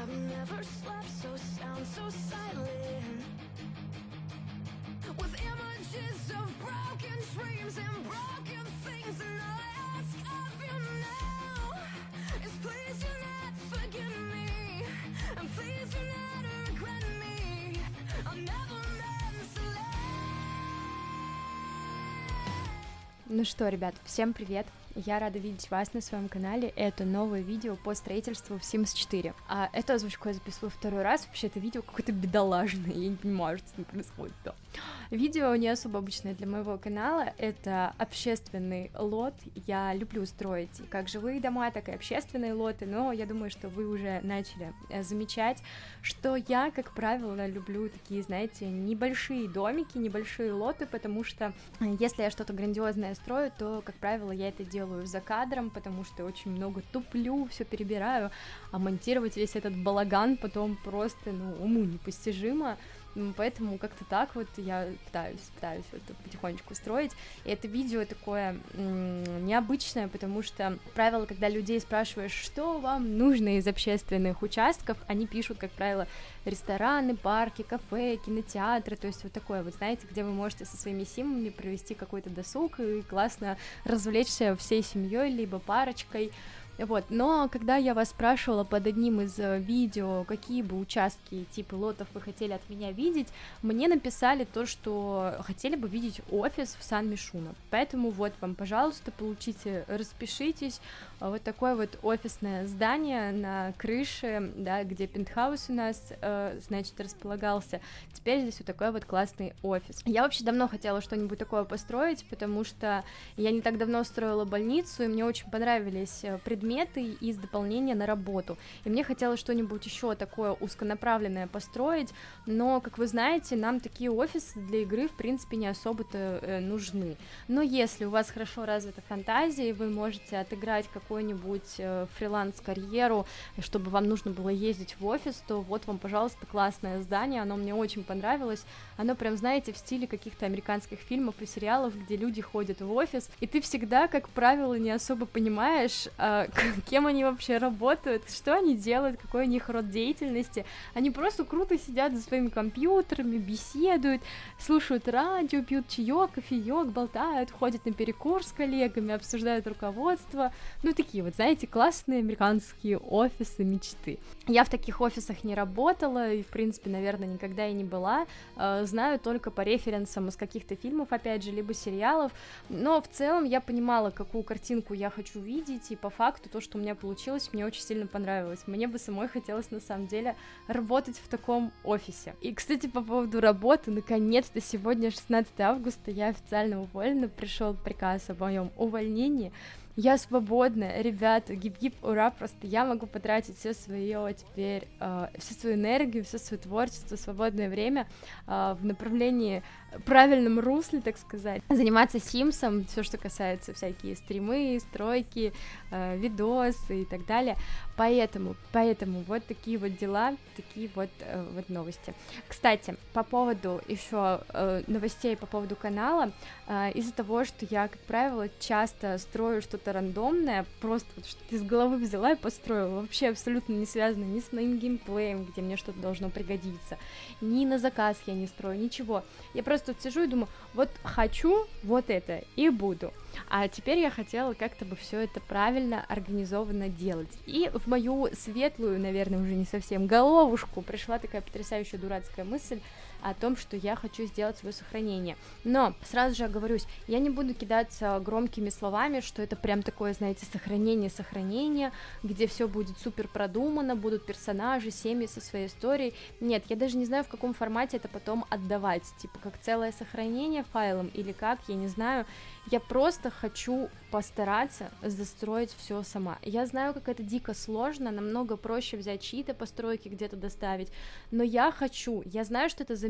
I've never slept so sound, so silent, with images of broken dreams and broken things. And all I ask of you now is please do not forget me, and please do not regret me. I'll never meant to lie. Ну что, ребят, всем привет! Я рада видеть вас на своем канале. Это новое видео по строительству в Sims 4. А эту озвучку я записываю второй раз. Вообще, это видео какое-то бедолажное. Я не понимаю, что с ним происходит-то. Видео не особо обычное для моего канала. Это общественный лот. Я люблю строить как живые дома, так и общественные лоты. Но я думаю, что вы уже начали замечать, что я, как правило, люблю такие, знаете, небольшие домики, небольшие лоты, потому что если я что-то грандиозное строю, то, как правило, я это делаю за кадром, потому что очень много туплю, все перебираю, а монтировать весь этот балаган потом просто, уму непостижимо. Поэтому как-то так вот я пытаюсь вот потихонечку строить. И это видео такое необычное, потому что, как правило, когда людей спрашиваешь, что вам нужно из общественных участков, они пишут, как правило, рестораны, парки, кафе, кинотеатры, то есть вот такое вот, знаете, где вы можете со своими симами провести какой-то досуг и классно развлечься всей семьей, либо парочкой. Вот, но когда я вас спрашивала под одним из видео, какие бы участки типа лотов вы хотели от меня видеть, мне написали то, что хотели бы видеть офис в Сан-Мишуно. Поэтому вот вам, пожалуйста, получите, распишитесь. Вот такое вот офисное здание на крыше, да, где пентхаус у нас, значит, располагался. Теперь здесь вот такой вот классный офис. Я вообще давно хотела что-нибудь такое построить, потому что я не так давно строила больницу, и мне очень понравились предметы из дополнения на работу, и мне хотелось что-нибудь еще такое узконаправленное построить, но, как вы знаете, нам такие офисы для игры, в принципе, не особо-то нужны, но если у вас хорошо развита фантазия, и вы можете отыграть какую-нибудь фриланс-карьеру, чтобы вам нужно было ездить в офис, то вот вам, пожалуйста, классное здание, оно мне очень понравилось, оно прям, знаете, в стиле каких-то американских фильмов и сериалов, где люди ходят в офис, и ты всегда, как правило, не особо понимаешь, кем они вообще работают, что они делают, какой у них род деятельности. Они просто круто сидят за своими компьютерами, беседуют, слушают радио, пьют чаек, кофеек, болтают, ходят на перекур с коллегами, обсуждают руководство. Ну, такие вот, знаете, классные американские офисы мечты. Я в таких офисах не работала и, в принципе, наверное, никогда и не была. Знаю только по референсам из каких-то фильмов, опять же, либо сериалов, но в целом я понимала, какую картинку я хочу видеть, и по факту то, что у меня получилось, мне очень сильно понравилось. Мне бы самой хотелось, на самом деле, работать в таком офисе. И, кстати, по поводу работы, наконец-то сегодня 16 августа, я официально уволена, пришел приказ о моем увольнении. Я свободна, ребята, гип-гип, ура, просто я могу потратить все свое теперь, всю свою энергию, все свое творчество, свободное время в направлении правильном русле, так сказать, заниматься симсом, все, что касается всякие стримы, стройки, видосы и так далее, поэтому вот такие вот дела, такие вот новости. Кстати, по поводу еще новостей по поводу канала, из-за того, что я, как правило, часто строю что-то рандомное, просто вот что-то из головы взяла и построила, вообще абсолютно не связано ни с моим геймплеем, где мне что-то должно пригодиться, ни на заказ я не строю, ничего, я просто вот сижу и думаю, вот хочу вот это и буду. А теперь я хотела как-то бы все это правильно, организованно делать. И в мою светлую, наверное, уже не совсем головушку пришла такая потрясающая дурацкая мысль о том, что я хочу сделать свое сохранение. Но сразу же оговорюсь, я не буду кидаться громкими словами, что это прям такое, знаете, сохранение, где все будет супер продумано, будут персонажи, семьи со своей историей. Нет, я даже не знаю, в каком формате это потом отдавать, типа как целое сохранение файлом или как, я не знаю. Я просто хочу постараться застроить все сама. Я знаю, как это дико сложно, намного проще взять чьи-то постройки где-то доставить, но я знаю, что это займет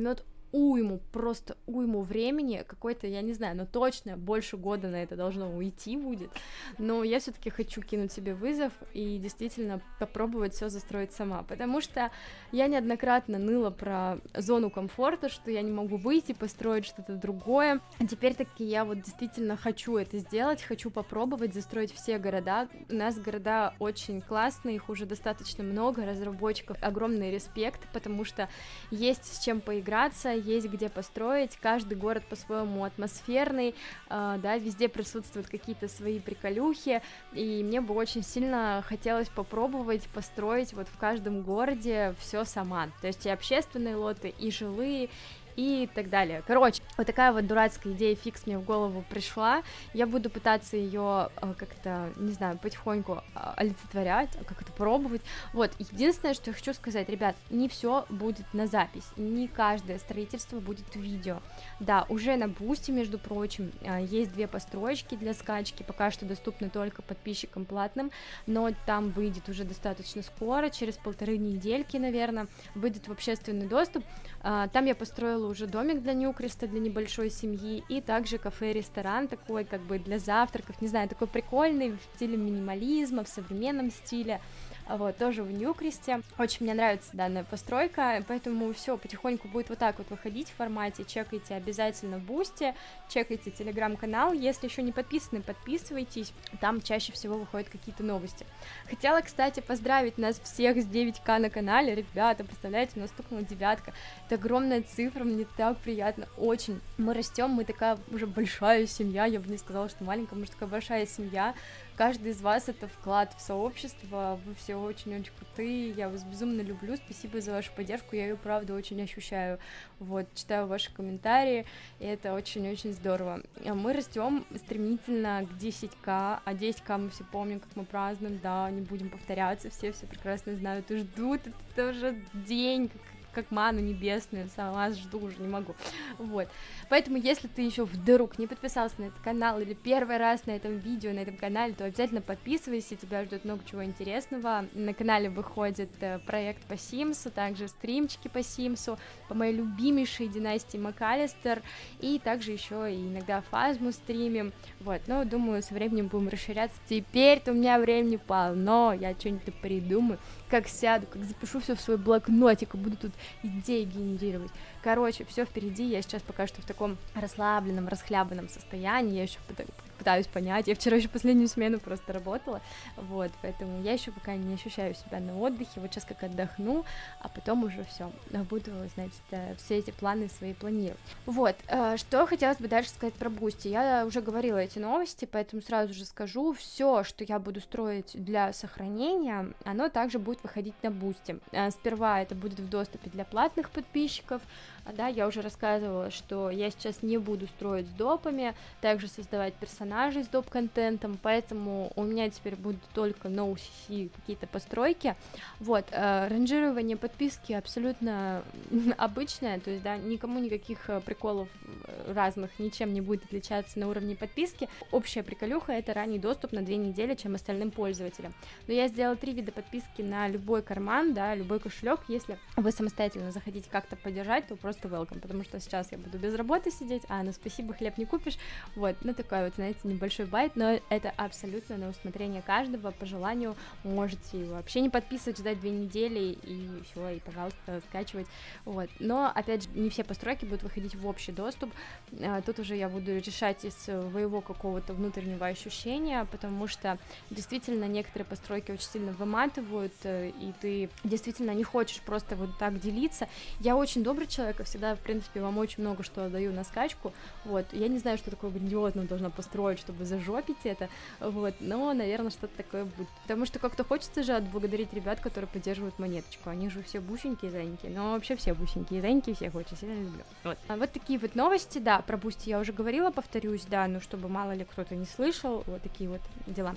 просто уйму времени, какой-то, я не знаю, но точно больше года на это должно уйти будет, но я все-таки хочу кинуть себе вызов и действительно попробовать все застроить сама, потому что я неоднократно ныла про зону комфорта, что я не могу выйти, построить что-то другое, а теперь таки я вот действительно хочу это сделать, хочу попробовать застроить все города. У нас города очень классные, их уже достаточно много, разработчиков огромный респект, потому что есть с чем поиграться, есть где построить, каждый город по-своему атмосферный, да, везде присутствуют какие-то свои приколюхи, и мне бы очень сильно хотелось попробовать построить вот в каждом городе все сама, то есть и общественные лоты, и жилые, и так далее. Короче, вот такая вот дурацкая идея фикс мне в голову пришла, я буду пытаться ее как-то, не знаю, потихоньку олицетворять, как-то пробовать, вот, единственное, что я хочу сказать, ребят, не все будет на запись, не каждое строительство будет видео, да, уже на Бусти, между прочим, есть 2 построечки для скачки, пока что доступны только подписчикам платным, но там выйдет уже достаточно скоро, через 1,5 недельки, наверное, выйдет в общественный доступ, там я построила уже домик для Ньюкреста, для небольшой семьи, и также кафе-ресторан такой, как бы для завтраков, не знаю, такой прикольный, в стиле минимализма, в современном стиле, вот, тоже в Ньюкресте, очень мне нравится данная постройка, поэтому все потихоньку будет вот так вот выходить в формате, чекайте обязательно Бусти, чекайте телеграм-канал, если еще не подписаны, подписывайтесь, там чаще всего выходят какие-то новости. Хотела, кстати, поздравить нас всех с 9К на канале, ребята, представляете, у нас стукнула 9, это огромная цифра, мне так приятно, очень, мы растем, мы такая уже большая семья, я бы не сказала, что маленькая, мы же такая большая семья, каждый из вас это вклад в сообщество, вы все очень-очень крутые, я вас безумно люблю, спасибо за вашу поддержку, я ее, правда, очень ощущаю, вот, читаю ваши комментарии, и это очень-очень здорово. Мы растем стремительно к 10К, а 10К мы все помним, как мы празднуем, да, не будем повторяться, все прекрасно знают и ждут, это уже день, как ману небесную, сама жду, уже не могу, вот, поэтому, если ты еще вдруг не подписался на этот канал или первый раз на этом видео, на этом канале, то обязательно подписывайся, тебя ждет много чего интересного, на канале выходит проект по Симсу, также стримчики по Симсу, по моей любимейшей династии МакАлистер, и также еще и иногда Фазму стримим, вот, но думаю, со временем будем расширяться, теперь-то у меня времени полно, я что-нибудь придумаю, как сяду, как запишу все в свой блокнотик, и буду тут идеи генерировать. Короче, все впереди, я сейчас пока что в таком расслабленном, расхлябанном состоянии, я еще пытаюсь понять, я вчера еще последнюю смену просто работала, вот, поэтому я еще пока не ощущаю себя на отдыхе, вот сейчас как отдохну, а потом уже все, буду, значит, все эти планы свои планировать. Вот, что хотелось бы дальше сказать про Бусти, я уже говорила эти новости, поэтому сразу же скажу, все, что я буду строить для сохранения, оно также будет выходить на Бусти. Сперва это будет в доступе для платных подписчиков, да, я уже рассказывала, что я сейчас не буду строить с допами, также создавать персонажей с доп-контентом, поэтому у меня теперь будут только no-cc какие-то постройки, вот, ранжирование подписки абсолютно обычное, то есть, да, никому никаких приколов разных ничем не будет отличаться на уровне подписки, общая приколюха — это ранний доступ на 2 недели, чем остальным пользователям, но я сделала 3 вида подписки на любой карман, да, любой кошелек, если вы самостоятельно захотите как-то поддержать, то просто welcome, потому что сейчас я буду без работы сидеть, ну спасибо, хлеб не купишь, вот, ну такой вот, знаете, небольшой байт, но это абсолютно на усмотрение каждого, по желанию можете вообще не подписывать, ждать 2 недели и все, и пожалуйста, скачивать, вот, но опять же, не все постройки будут выходить в общий доступ, тут уже я буду решать из своего какого-то внутреннего ощущения, потому что действительно некоторые постройки очень сильно выматывают, и ты действительно не хочешь просто вот так делиться, я очень добрый человек, всегда, в принципе, вам очень много что даю на скачку, вот, я не знаю, что такое грандиозное должна построить, чтобы зажопить это, вот, но, наверное, что-то такое будет, потому что как-то хочется же отблагодарить ребят, которые поддерживают монеточку, они же все бусенькие, зайенькие, но вообще все бусенькие, зайенькие, всех очень сильно люблю, вот. Вот такие вот новости, да, про Бусти я уже говорила, повторюсь, да, ну, чтобы мало ли кто-то не слышал, вот такие вот дела.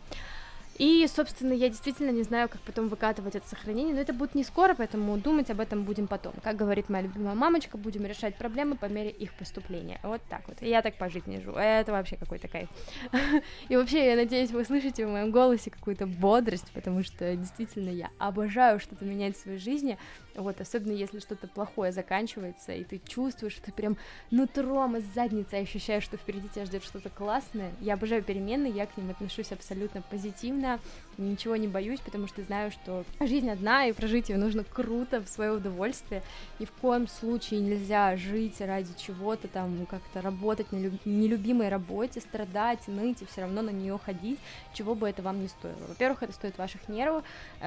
И, собственно, я действительно не знаю, как потом выкатывать это сохранение, но это будет не скоро, поэтому думать об этом будем потом. Как говорит моя любимая мамочка, будем решать проблемы по мере их поступления. Вот так вот. И я так пожить не живу. Это вообще какой-то кайф. И вообще, я надеюсь, вы слышите в моем голосе какую-то бодрость, потому что действительно я обожаю что-то менять в своей жизни. вот, особенно если что-то плохое заканчивается, и ты чувствуешь, что ты прям нутром из задницы ощущаешь, что впереди тебя ждет что-то классное. Я обожаю перемены, я к ним отношусь абсолютно позитивно, ничего не боюсь, потому что знаю, что жизнь одна, и прожить ее нужно круто, в свое удовольствие. Ни в коем случае нельзя жить ради чего-то, там, как-то работать на нелюбимой работе, страдать, ныть и все равно на нее ходить, чего бы это вам не стоило. Во-первых, это стоит ваших нервов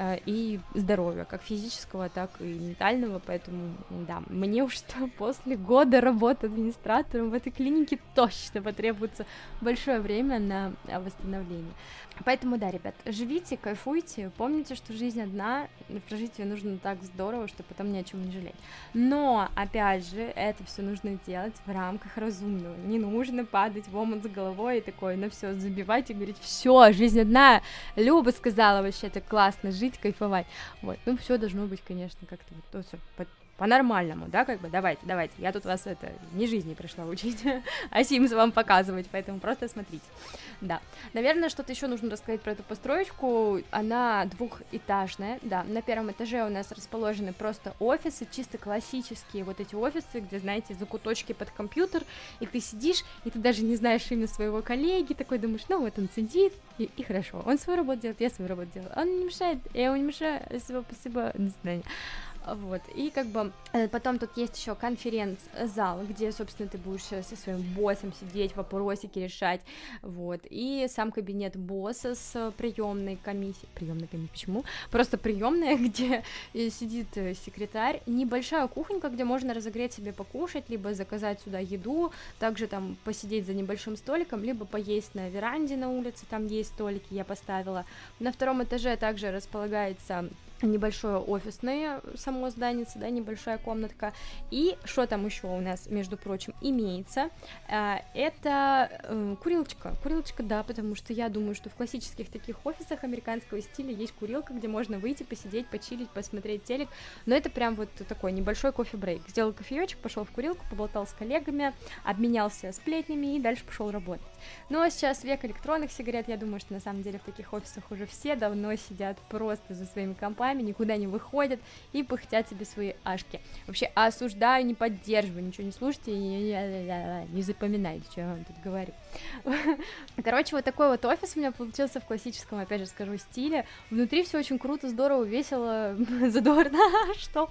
и здоровья, как физического, так и ментального, поэтому, да, мне уж что после года работы администратором в этой клинике точно потребуется большое время на восстановление. Поэтому, да, ребят, живите, кайфуйте, помните, что жизнь одна, прожить ее нужно так здорово, что потом ни о чем не жалеть. Но, опять же, это все нужно делать в рамках разумного. Не нужно падать в омут с головой и такой, ну все, забивать и говорить, все, жизнь одна. Люба сказала вообще, это классно, жить, кайфовать. Вот, ну все должно быть, конечно, как-то вот, все по-нормальному, да, как бы, давайте, я тут вас, не жизни пришла учить, а Sims вам показывать, поэтому просто смотрите, да. Наверное, что-то еще нужно рассказать про эту построечку, она двухэтажная, да, на первом этаже у нас расположены просто офисы, чисто классические вот эти офисы, где, знаете, закуточки под компьютер, и ты сидишь, и ты даже не знаешь имя своего коллеги, такой думаешь, ну вот он сидит, и хорошо, он свою работу делает, я свою работу делаю, он не мешает, я ему не мешаю, спасибо, до свидания. Вот, и как бы потом тут есть еще конференц-зал, где, собственно, ты будешь со своим боссом сидеть, вопросики решать, вот, и сам кабинет босса с приемной комиссией, почему? Просто приемная, где сидит секретарь, небольшая кухонька, где можно разогреть себе покушать, либо заказать сюда еду, также там посидеть за небольшим столиком, либо поесть на веранде на улице, там есть столики, я поставила. На втором этаже также располагается небольшое офисное само здание, да, небольшая комнатка, и что там еще у нас, между прочим, имеется, это курилочка, да, потому что я думаю, что в классических таких офисах американского стиля есть курилка, где можно выйти, посидеть, почилить, посмотреть телек, но это прям вот такой небольшой кофе-брейк, сделал кофеечек, пошел в курилку, поболтал с коллегами, обменялся сплетнями и дальше пошел работать. Ну а сейчас век электронных сигарет, я думаю, что на самом деле в таких офисах уже все давно сидят просто за своими компами, никуда не выходят и пыхтят себе свои ашки. Вообще осуждаю, не поддерживаю, ничего не слушайте, не запоминайте, что я вам тут говорю. Короче, вот такой вот офис у меня получился в классическом, опять же скажу, стиле. Внутри все очень круто, здорово, весело, задорно, что?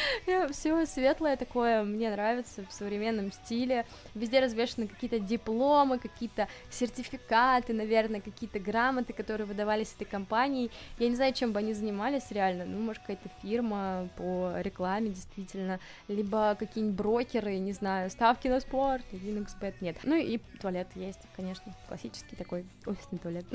Все светлое такое, мне нравится, в современном стиле. Везде развешаны какие-то дипломы, какие-то сертификаты, наверное, какие-то грамоты, которые выдавались этой компанией. Я не знаю, чем бы они занимались реально, ну, может, какая-то фирма по рекламе, действительно, либо какие-нибудь брокеры, не знаю, ставки на спорт, 1xbet, нет. Ну и туалет есть, конечно, классический такой офисный туалет.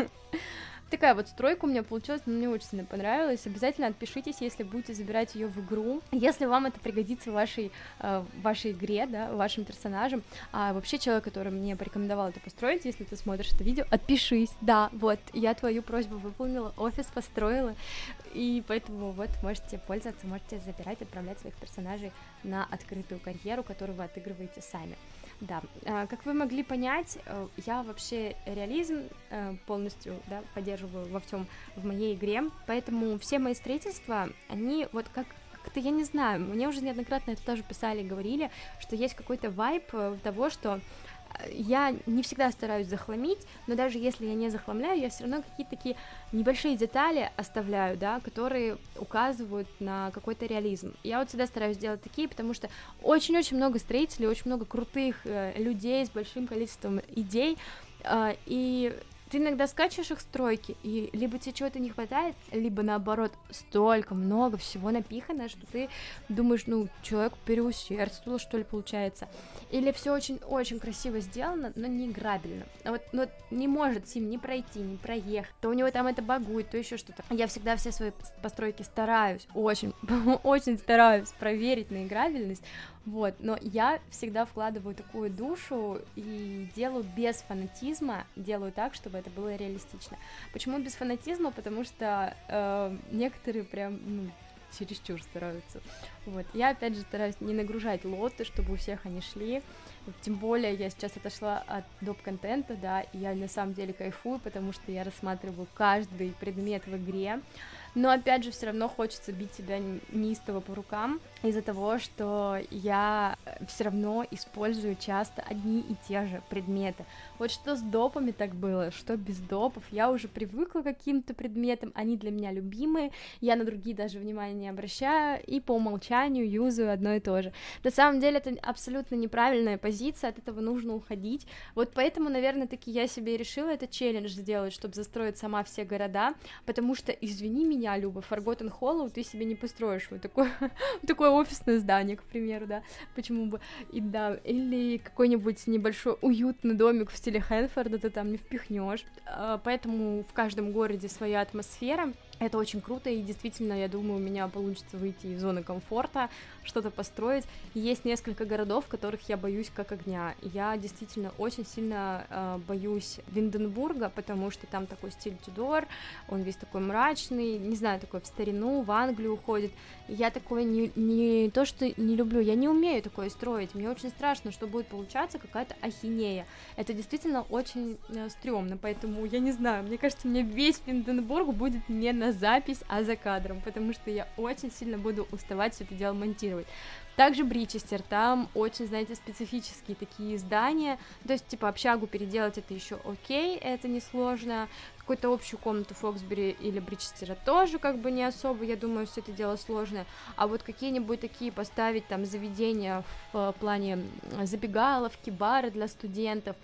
Такая вот стройка у меня получилась, но мне очень сильно понравилась. Обязательно отпишитесь, если будете забирать ее в игру, если вам это пригодится в вашей игре, да, вашим персонажам. А вообще человек, который мне порекомендовал это построить, если ты смотришь это видео, отпишись, да, вот, я твою просьбу выполнила, офис построила, и поэтому вот можете пользоваться, можете забирать, отправлять своих персонажей на открытую карьеру, которую вы отыгрываете сами. Да, как вы могли понять, я вообще реализм полностью, да, поддерживаю во всем в моей игре, поэтому все мои строительства, они вот как-то, я не знаю, мне уже неоднократно это тоже писали и говорили, что есть какой-то вайб того, что я не всегда стараюсь захламить, но даже если я не захламляю, я все равно какие-то такие небольшие детали оставляю, да, которые указывают на какой-то реализм. Я вот всегда стараюсь делать такие, потому что очень-очень много строителей, очень много крутых людей с большим количеством идей, и ты иногда скачиваешь их стройки, и либо тебе чего-то не хватает, либо наоборот, столько много всего напихано, что ты думаешь, ну, человек переусердствовал, что ли, получается. Или все очень-очень красиво сделано, но не играбельно. Вот не может Сим не пройти, не проехать, то у него там это багует, то еще что-то. Я всегда все свои постройки стараюсь, очень стараюсь проверить на играбельность, вот, но я всегда вкладываю такую душу и делаю без фанатизма, делаю так, чтобы это было реалистично. Почему без фанатизма? Потому что некоторые прям, чересчур стараются. Вот, я опять же стараюсь не нагружать лоты, чтобы у всех они шли. Тем более я сейчас отошла от доп-контента, да, и я на самом деле кайфую, потому что я рассматриваю каждый предмет в игре. но опять же все равно хочется бить себя неистово по рукам из-за того, что я все равно использую часто одни и те же предметы. Вот что с допами так было, что без допов, я уже привыкла к каким-то предметам, они для меня любимые, я на другие даже внимания не обращаю, и по умолчанию юзаю одно и то же. На самом деле это абсолютно неправильная позиция, от этого нужно уходить, вот поэтому, наверное, таки я себе решила этот челлендж сделать, чтобы застроить сама все города, потому что, извини меня, Люба, Forgotten Hollow ты себе не построишь вот такое офисное здание, к примеру, да, почему бы, и да, или какой-нибудь небольшой уютный домик в стиле Хэнфорда ты там не впихнешь, поэтому в каждом городе своя атмосфера. Это очень круто, и действительно, я думаю, у меня получится выйти из зоны комфорта, что-то построить. Есть несколько городов, которых я боюсь как огня. Я действительно очень сильно боюсь Винденбурга, потому что там такой стиль Тюдор, он весь такой мрачный, не знаю, такой в старину, в Англию уходит. Я такое не то, что не люблю, я не умею такое строить. Мне очень страшно, что будет получаться какая-то ахинея. Это действительно очень стрёмно, поэтому я не знаю, мне кажется, мне весь Винденбург будет не на запись, а за кадром, потому что я очень сильно буду уставать все это дело монтировать. Также Бричестер, там очень, знаете, специфические такие здания, то есть, типа, общагу переделать это еще окей, это несложно, какую-то общую комнату Фоксбери или Бричестера тоже как бы не особо, я думаю, все это дело сложное, а вот какие-нибудь такие поставить там заведения в плане забегаловки, бары для студентов,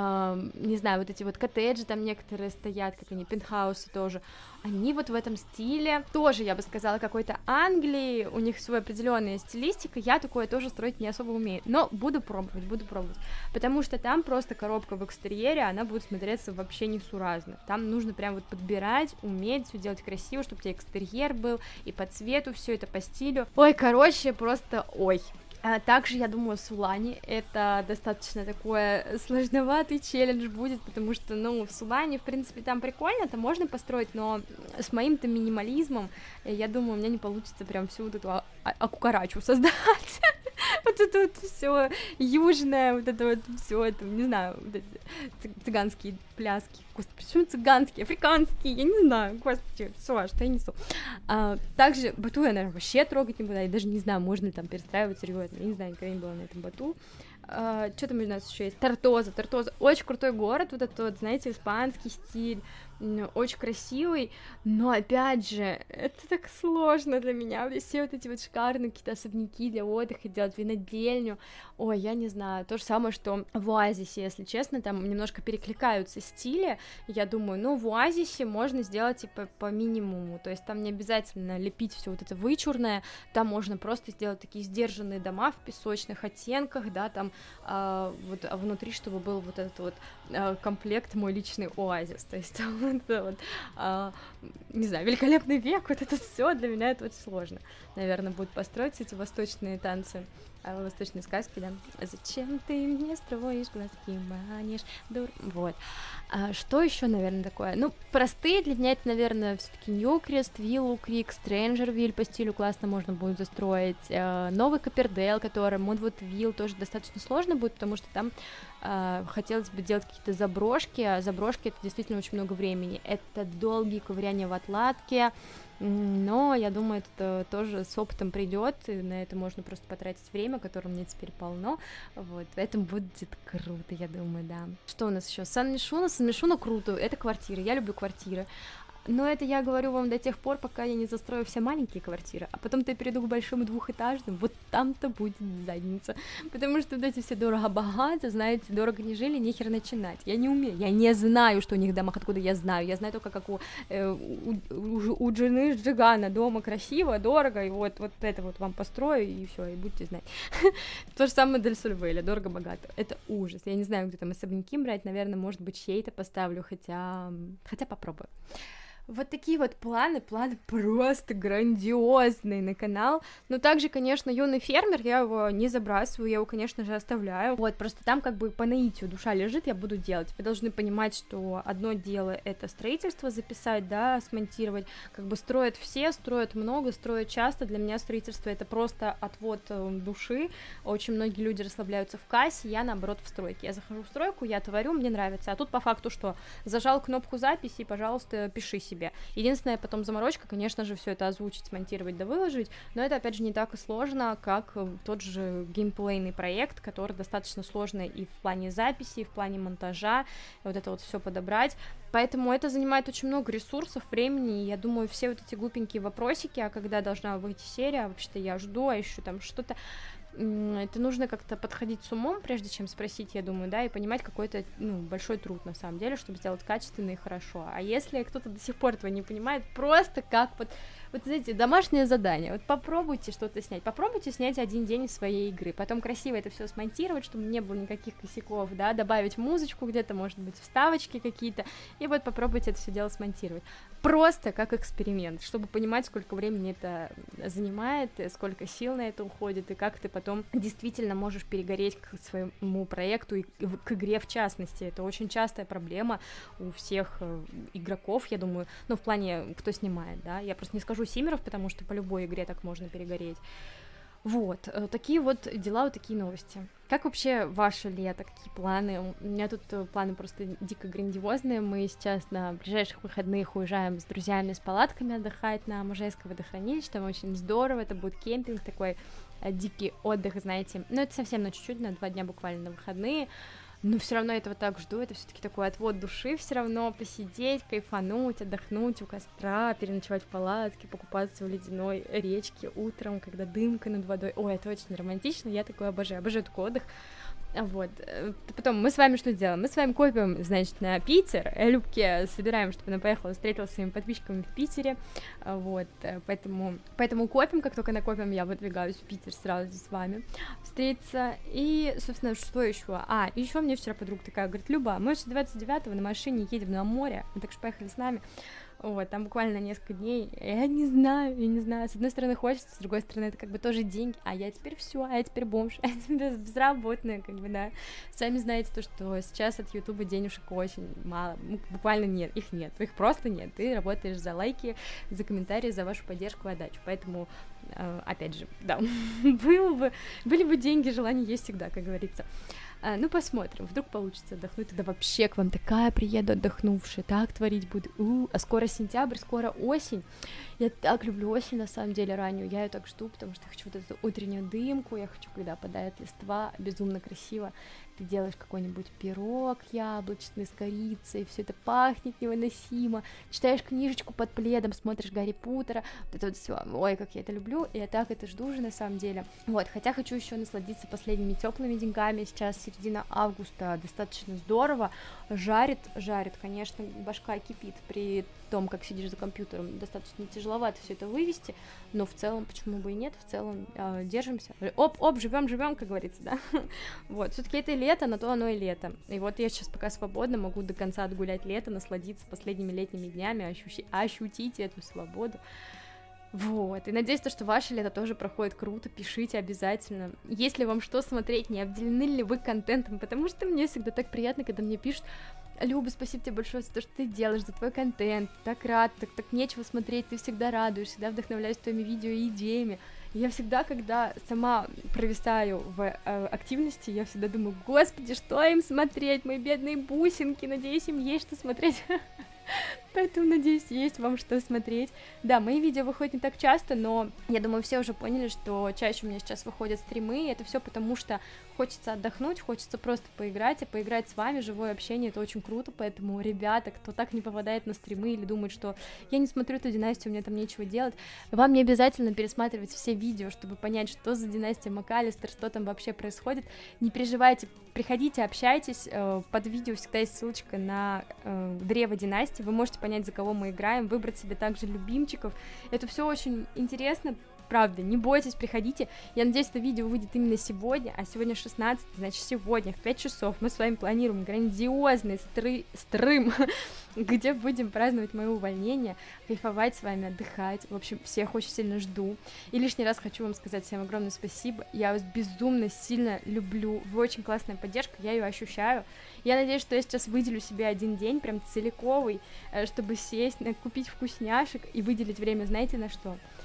не знаю, вот эти вот коттеджи там некоторые стоят, как они, пентхаусы тоже, они вот в этом стиле, тоже, я бы сказала, какой-то Англии, у них свой определенная стилистика, я такое тоже строить не особо умею, но буду пробовать, потому что там просто коробка в экстерьере, она будет смотреться вообще несуразно, там нужно прям вот подбирать, уметь все делать красиво, чтобы у тебя экстерьер был, и по цвету все это, по стилю, ой, короче, просто ой. Также, я думаю, Сулани это достаточно такой сложноватый челлендж будет, потому что, ну, в Сулани, в принципе, там прикольно, там можно построить, но с моим-то минимализмом, я думаю, у меня не получится прям всю вот эту акукарачу создать, вот это вот все южное, вот это вот все, это, не знаю, вот эти цыганские пляски, господи, почему цыганские, африканские, я не знаю, господи, все, что я несу. Также Бату я, наверное, вообще трогать не буду, я даже не знаю, можно ли там перестраивать серьезно, я не знаю, никогда не была на этом Бату. Что там у нас еще есть? Тортоза, очень крутой город, вот этот вот, знаете, испанский стиль, очень красивый, но, опять же, это так сложно для меня, все вот эти вот шикарные какие-то особняки для отдыха, делать винодельню, ой, я не знаю, то же самое, что в Оазисе, если честно, там немножко перекликаются стили, я думаю, ну, в Оазисе можно сделать, типа, по минимуму, то есть там не обязательно лепить все вот это вычурное, там можно просто сделать такие сдержанные дома в песочных оттенках, да, там, вот, а внутри, чтобы был вот этот вот комплект мой личный оазис, то есть вот, не знаю, великолепный век, вот это все для меня это очень сложно, наверное, будет построить эти восточные танцы, восточные сказки, да, зачем ты мне строишь глазки, манишь, вот, что еще, наверное, такое, ну, простые для меня это, наверное, все-таки Ньюкрест, Виллоу Крик, Стрэнджервиль по стилю классно можно будет застроить, новый Коппердейл, который Мудвуд-Вилл тоже достаточно сложно будет, потому что там хотелось бы делать какие-то заброшки, а заброшки это действительно очень много времени, это долгие ковыряния в отладке, но я думаю, это тоже с опытом придет, и на это можно просто потратить время, которое мне теперь полно, вот, поэтому будет круто, я думаю, да. Что у нас еще? Сан-Мишуна круто, это квартиры, я люблю квартиры, но это я говорю вам до тех пор, пока я не застрою все маленькие квартиры, а потом-то я перейду к большим двухэтажным, вот там-то будет задница, потому что вот эти все дорого-богато, знаете, дорого не жили, нехер начинать, я не умею, я не знаю, что у них в домах, откуда я знаю только как у жены Джигана дома красиво, дорого, и вот это вот вам построю, и все, и будете знать. То же самое Дель Сольвеля, дорого-богато, это ужас, я не знаю, где там особняки брать, наверное, может быть, чей-то поставлю, хотя попробую. Вот такие вот планы просто грандиозные на канал, но также, конечно, юный фермер, я его не забрасываю, я его, конечно же, оставляю, вот, просто там как бы по наитию душа лежит, я буду делать, вы должны понимать, что одно дело это строительство записать, да, смонтировать, как бы строят все, строят много, строят часто, для меня строительство это просто отвод души, очень многие люди расслабляются в кассе, я, наоборот, в стройке, я захожу в стройку, я творю, мне нравится, а тут по факту что, зажал кнопку записи, пожалуйста, пиши себе, себе. Единственная потом заморочка, конечно же, все это озвучить, смонтировать да выложить, но это, опять же, не так и сложно, как тот же геймплейный проект, который достаточно сложный и в плане записи, и в плане монтажа, и вот это вот все подобрать. Поэтому это занимает очень много ресурсов, времени, и я думаю, все вот эти глупенькие вопросики, а когда должна выйти серия, вообще-то я жду, а еще там что-то, это нужно как-то подходить с умом, прежде чем спросить, я думаю, да, и понимать, какой это, большой труд, на самом деле, чтобы сделать качественно и хорошо. А если кто-то до сих пор этого не понимает, просто как вот знаете, домашнее задание, вот попробуйте что-то снять, попробуйте снять один день из своей игры, потом красиво это все смонтировать, чтобы не было никаких косяков, да, добавить музычку где-то, может быть, вставочки какие-то, и вот попробуйте это все дело смонтировать. Просто как эксперимент, чтобы понимать, сколько времени это занимает, сколько сил на это уходит, и как ты потом действительно можешь перегореть к своему проекту и к игре в частности. Это очень частая проблема у всех игроков, я думаю, в плане, кто снимает, да, я просто не скажу симеров, потому что по любой игре так можно перегореть. Вот, такие вот дела, вот такие новости. Как вообще ваше лето, какие планы? У меня тут планы просто дико грандиозные. Мы сейчас на ближайших выходных уезжаем с друзьями с палатками отдыхать на Можайское водохранилище, там очень здорово, это будет кемпинг, такой дикий отдых, знаете. Но это совсем на чуть-чуть, на 2 дня буквально на выходные. Но все равно этого так жду, это все-таки такой отвод души, все равно посидеть, кайфануть, отдохнуть у костра, переночевать в палатке, покупаться в ледяной речке утром, когда дымка над водой. Ой, это очень романтично, я такое обожаю такой отдых. Вот, потом мы с вами что делаем? Мы с вами копим, значит, на Питер, Любке собираем, чтобы она поехала, встретилась с своими подписчиками в Питере, вот, поэтому копим, как только накопим, я выдвигаюсь в Питер сразу с вами встретиться, и, собственно, что еще? Еще мне вчера подруга такая говорит: Люба, мы же 29-го на машине едем на море, так что поехали с нами. Вот, там буквально несколько дней, я не знаю, с одной стороны хочется, с другой стороны это как бы тоже деньги, а я теперь все, а я теперь бомж, а я теперь безработная, как бы, да, сами знаете то, что сейчас от Ютуба денежек очень мало, буквально нет, их просто нет, ты работаешь за лайки, за комментарии, за вашу поддержку и отдачу, поэтому, опять же, да, были бы деньги, желание есть всегда, как говорится. Посмотрим, вдруг получится отдохнуть, тогда вообще к вам такая приеду отдохнувшая, так творить буду, а скоро сентябрь, скоро осень, я так люблю осень, на самом деле, раннюю, я ее так жду, потому что я хочу вот эту утреннюю дымку, я хочу, когда опадает листва, безумно красиво, ты делаешь какой-нибудь пирог яблочный с корицей, все это пахнет невыносимо, читаешь книжечку под пледом, смотришь Гарри Поттера, вот это вот все, ой, как я это люблю, и я так это жду уже на самом деле, вот, хотя хочу еще насладиться последними теплыми деньками, сейчас середина августа, достаточно здорово, жарит, конечно, башка кипит при том, как сидишь за компьютером, достаточно тяжеловато все это вывести, но в целом, почему бы и нет, в целом держимся, живем, как говорится, да, вот, все-таки это лето, на то оно и лето, и вот я сейчас пока свободна, могу до конца отгулять лето, насладиться последними летними днями, ощутить эту свободу. Вот, и надеюсь, что ваше лето тоже проходит круто, пишите обязательно, если вам что смотреть, не обделены ли вы контентом, потому что мне всегда так приятно, когда мне пишут: Люба, спасибо тебе большое за то, что ты делаешь, за твой контент, так рад, так нечего смотреть, ты всегда радуешь, всегда вдохновляюсь твоими видео и идеями. И я всегда, когда сама провисаю в активности, я всегда думаю: господи, что им смотреть, мои бедные бусинки, надеюсь, им есть что смотреть. Поэтому, надеюсь, есть вам что смотреть. Да, мои видео выходят не так часто, но я думаю, все уже поняли, что чаще у меня сейчас выходят стримы, и это все потому, что хочется отдохнуть, хочется просто поиграть, а поиграть с вами, живое общение, это очень круто, поэтому, ребята, кто так не попадает на стримы или думает, что я не смотрю эту династию, у меня там нечего делать, вам не обязательно пересматривать все видео, чтобы понять, что за династия МакАлистер, что там вообще происходит, не переживайте, приходите, общайтесь, под видео всегда есть ссылочка на древо династии, вы можете понять, за кого мы играем, выбрать себе также любимчиков, это все очень интересно, правда, не бойтесь, приходите, я надеюсь, это видео выйдет именно сегодня, а сегодня 16, значит, сегодня в 5 часов мы с вами планируем грандиозный стрим, где будем праздновать мое увольнение, кайфовать с вами, отдыхать, в общем, всех очень сильно жду, и лишний раз хочу вам сказать всем огромное спасибо, я вас безумно сильно люблю, вы очень классная поддержка, я ее ощущаю, я надеюсь, что я сейчас выделю себе один день, прям целиковый, чтобы сесть, купить вкусняшек и выделить время, знаете, на что?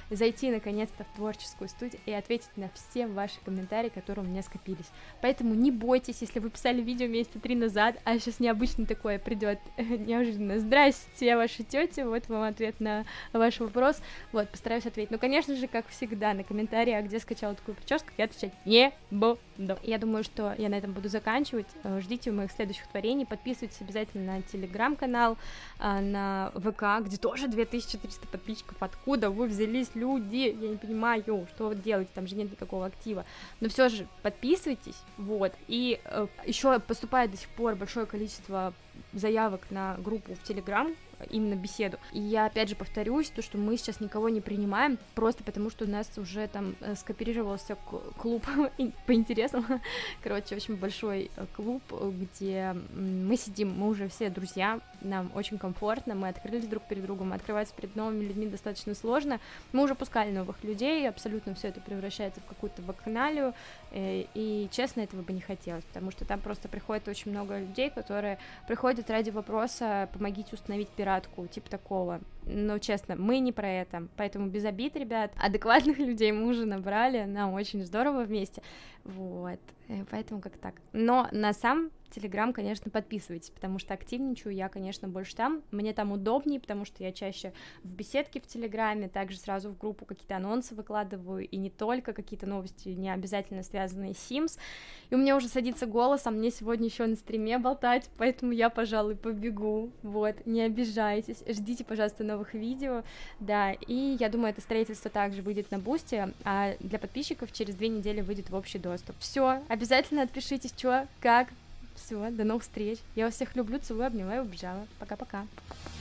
зайти наконец-то в творческую студию и ответить на все ваши комментарии, которые у меня скопились. Поэтому не бойтесь, если вы писали видео месяца 3 назад, а сейчас необычно такое придет неожиданно. Здрасте, ваша тетя, вот вам ответ на ваш вопрос. Вот, постараюсь ответить. Ну, конечно же, как всегда, на комментарии, а где скачала такую прическу, я отвечать не буду. Я думаю, что я на этом буду заканчивать. Ждите моих следующих творений, подписывайтесь обязательно на телеграм-канал, на ВК, где тоже 2300 подписчиков. Откуда вы взялись, люди? Я не понимаю, что вы делаете, там же нет никакого актива. Но все же подписывайтесь, вот. И еще поступает до сих пор большое количество заявок на группу в Телеграм, именно беседу. И я опять же повторюсь, то, что мы сейчас никого не принимаем, просто потому что у нас уже там скооперировался клуб по интересам. Короче, очень большой клуб, где мы сидим, мы уже все друзья, нам очень комфортно, мы открылись друг перед другом, открываться перед новыми людьми достаточно сложно. Мы уже пускали новых людей, абсолютно все это превращается в какую-то вакханалию, и честно, этого бы не хотелось, потому что там просто приходит очень много людей, которые приходят ради вопроса «помогите установить пиратку», типа такого. Но, честно, мы не про это, поэтому без обид, ребят, адекватных людей мы уже набрали, нам очень здорово вместе, вот, поэтому как так. Но на сам Телеграм, конечно, подписывайтесь, потому что активничаю я, конечно, больше там, мне там удобнее, потому что я чаще в беседке в Телеграме, также сразу в группу какие-то анонсы выкладываю, и не только какие-то новости, не обязательно связанные с Sims, и у меня уже садится голос, а мне сегодня еще на стриме болтать, поэтому я, пожалуй, побегу, вот, не обижайтесь, ждите, пожалуйста, новых видео, да, и я думаю, это строительство также выйдет на Бусти, а для подписчиков через 2 недели выйдет в общий доступ. Все, обязательно отпишитесь, что, как. Все, до новых встреч. Я вас всех люблю, целую, обнимаю, обижала. Пока-пока.